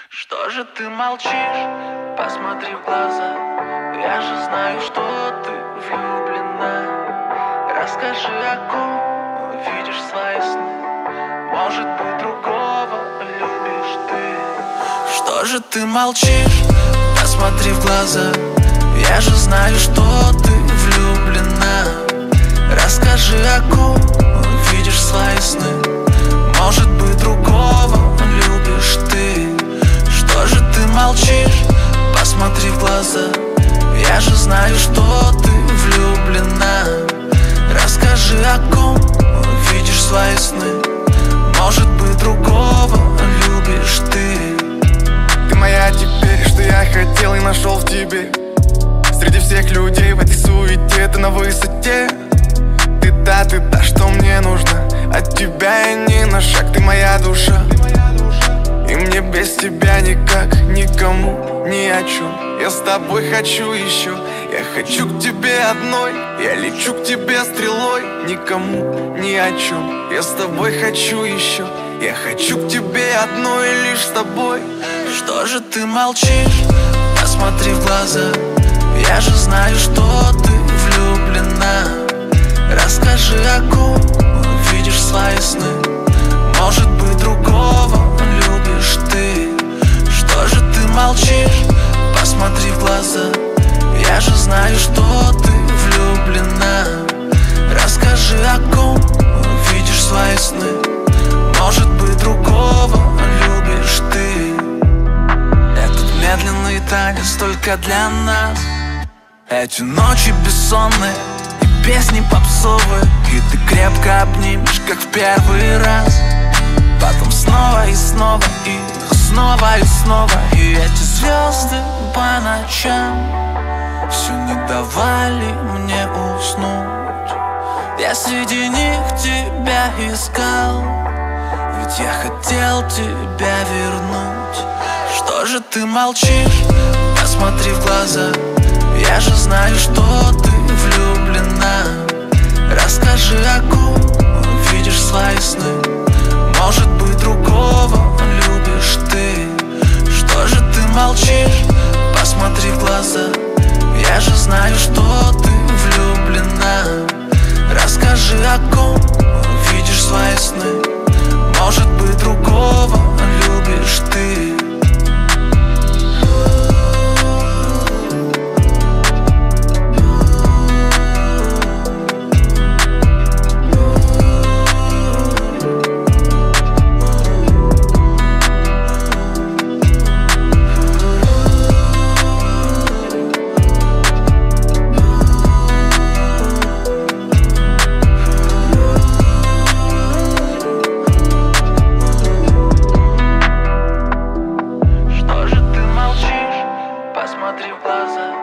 Что же ты молчишь? Посмотри в глаза. Я же знаю, что ты влюблена. Расскажи, о ком видишь свои сны. Может быть, другого любишь ты. Что же ты молчишь? Посмотри в глаза. Я же знаю, что ты влюблена. Расскажи, о ком видишь свои сны. Может быть, другого любишь ты. Что же ты молчишь? Посмотри в глаза. Я же знаю, что ты влюблена. Расскажи, о ком видишь свои сны. Может быть, другого любишь ты. Ты моя теперь, что я хотел и нашел в тебе. Среди всех людей в этой суете ты на высоте. Ты та, что мне нужно. От тебя я не на шаг, ты моя душа. И мне без тебя никак, никому, ни о чем. Я с тобой хочу еще. Я хочу к тебе одной. Я лечу к тебе стрелой. Никому, ни о чем. Я с тобой хочу еще. Я хочу к тебе одной, лишь с тобой. Что же ты молчишь? Посмотри в глаза. Я же знаю, что ты влюблена. Расскажи, о ком видишь свои сны. Может быть, другого любишь ты. Что же ты молчишь? Посмотри в глаза. Я же знаю, что ты влюблена. Расскажи, о ком видишь свои сны. Может быть, другого любишь ты. Этот медленный танец только для нас. Эти ночи бессонные и песни попсовые. И ты крепко обнимешь, как в первый раз. Потом снова и снова, и снова и снова. И эти звезды по ночам все не давали мне уснуть. Я среди них тебя искал, ведь я хотел тебя вернуть. Что же ты молчишь? Посмотри в глаза. Я же знаю, что ты влюблена. Расскажи, о ком видишь свои сны. Может быть, другого любишь ты. Что же ты молчишь? Посмотри в глаза. Я же знаю, что ты влюблена. Расскажи, о ком видишь свои сны. Может быть, другого любишь ты. Посмотри в глаза.